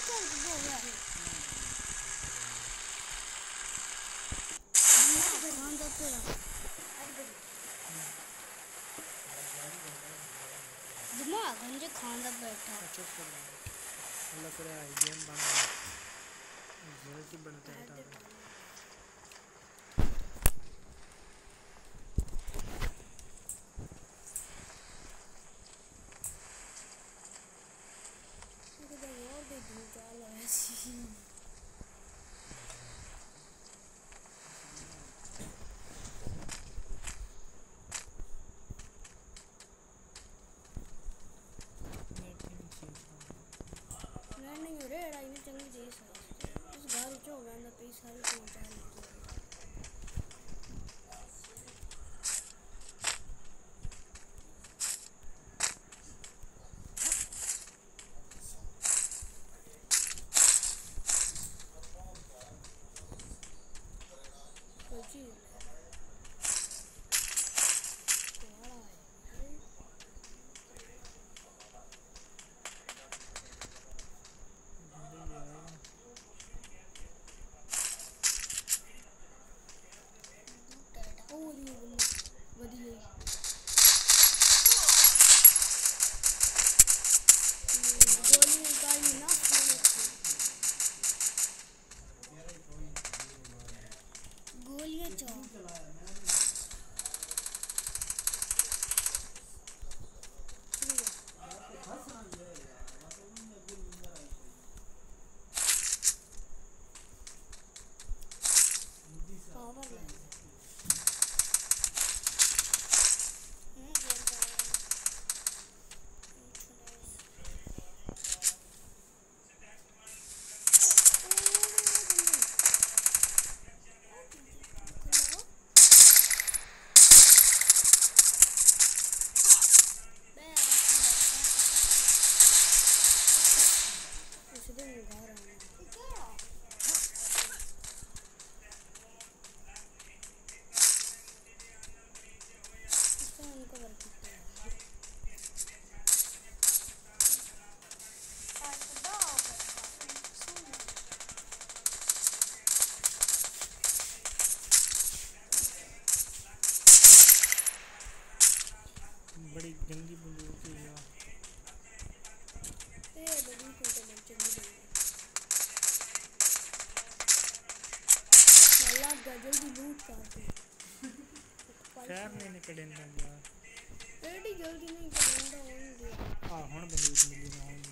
दिमाग मुझे खाना बैठा चुप कर अल्लाह करे गेम बंद रिजल्ट ही बनता है बड़ी गंदी बंदूक है यार जल्दी लूट करते खैर नहीं निकलेंगे यार एडी जल्दी नहीं करेंगे होंगे हां हुन बंदूक मिली ना हुन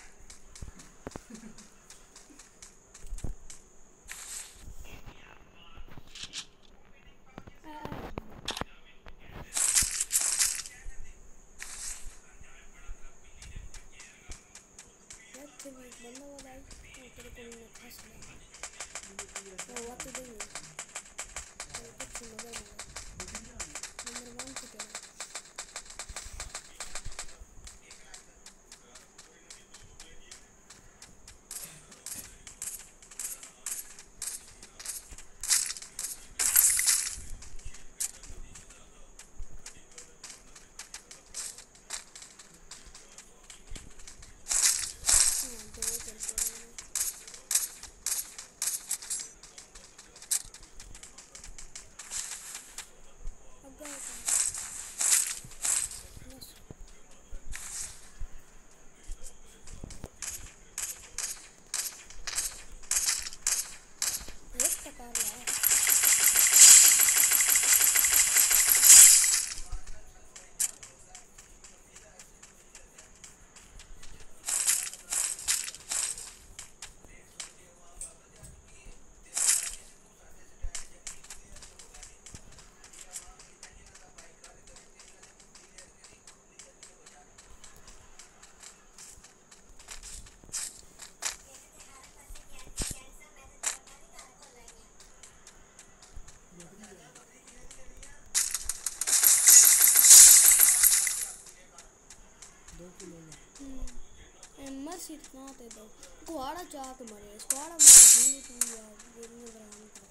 इतना दे दो कुआड़ा चाक मरे कुआड़ा मारे हिंदी की यार वीडियो बनाने का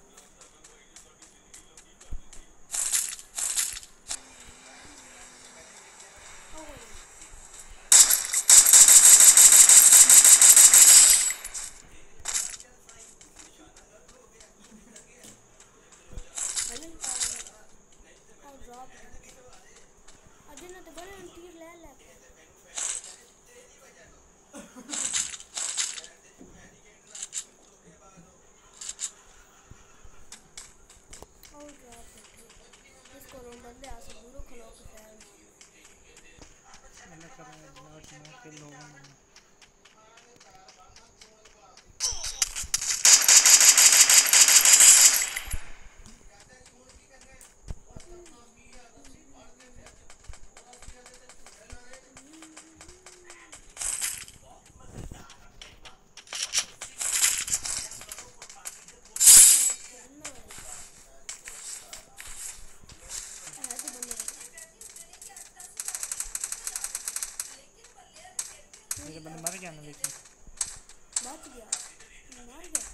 लेकिन बच गया, मर गया।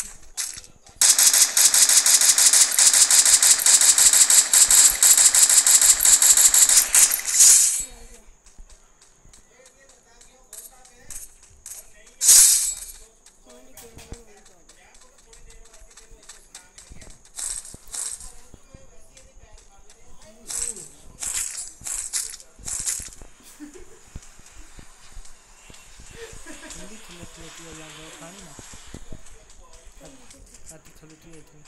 हिंदी खिलती है जान खानी ना आती खलती है थी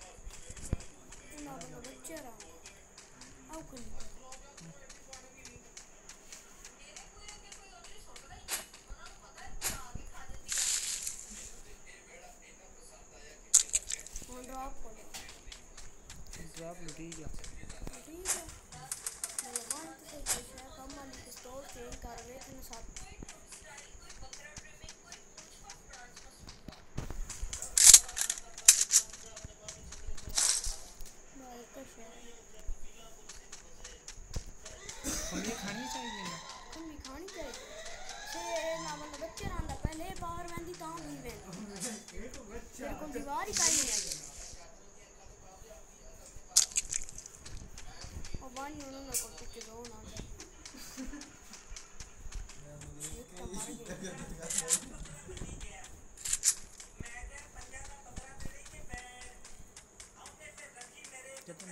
ना बंदा बच्चे रहा आओ खुली और ड्रॉप कर दो ड्रॉप लुटी गया ठीक है मैं मान तो सही है कम वाली पिस्तौल चेंज कर रहे थे ना साथ और ये खानी चाहिए ना कमी खानी चाहिए से ना मतलब बच्चे रहा पहले बाहर वेंदी ता हुई वेंदी मेरे को दीवार ही काई नहीं और वानी उन्होंने को पीछे दो ना एक तो मर गया कितने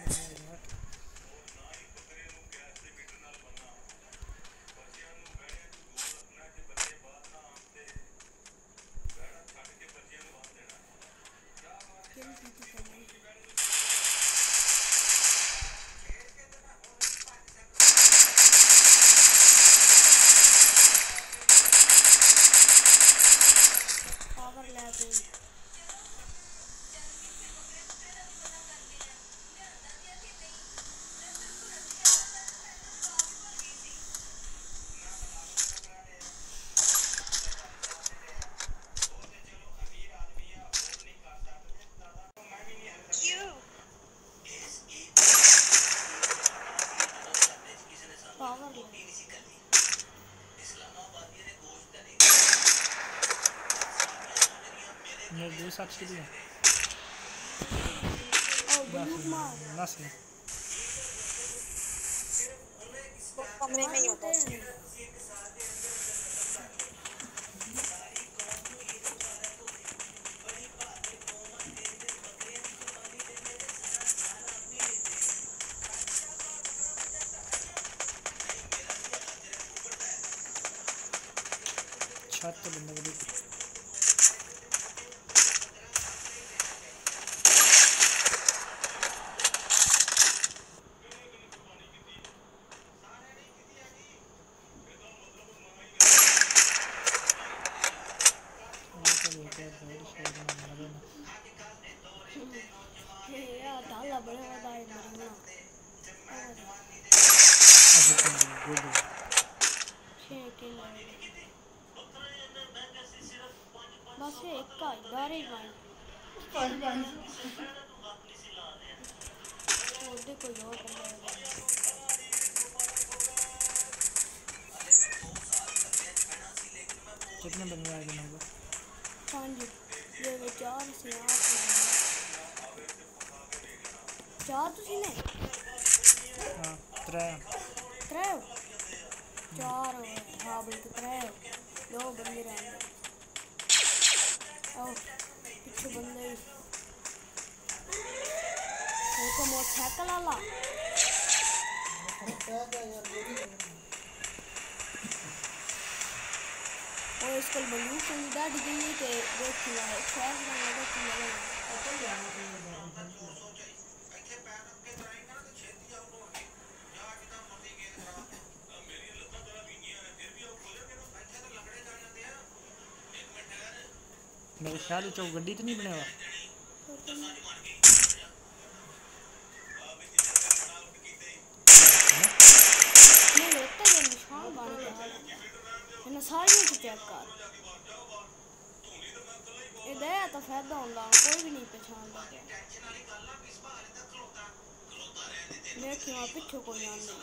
मेरे दो साथ के लिए नस में कमरे में ही होता है छत तो बंदा बड़ी बस एक का दारे भाई और देखो और कितने बंदे आए हैं होगा 5 ये 4 से 8 4 तुसी ने हां 3 4 हां बल्कि 3 2 बंदे रहे आओ पीछे बंदे देखो मोटरसाइकिल वाला और इसको बलून सुविधा दी गई है कि देखिए शहर में लगा कि मेरे ख्याल में चौक गड्डी तो नहीं बने हुआ नहीं लगता है निशान बन गया है सारी में चेक कर ये दया तो फायदा होगा कोई भी नहीं पहचानता देखिए वहाँ पीछे कोई नाम नहीं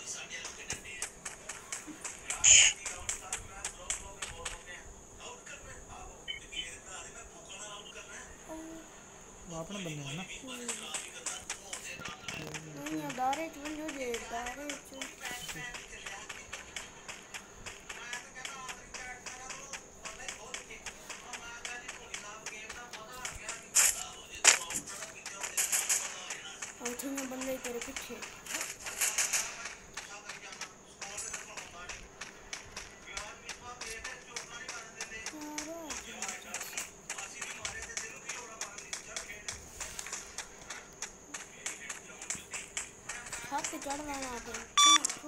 अपने बंदे हैं ना नहीं दारे चुन जो जे दारे चुन और तीन बंदे तेरे पीछे हाथ पे चढ़ रहा है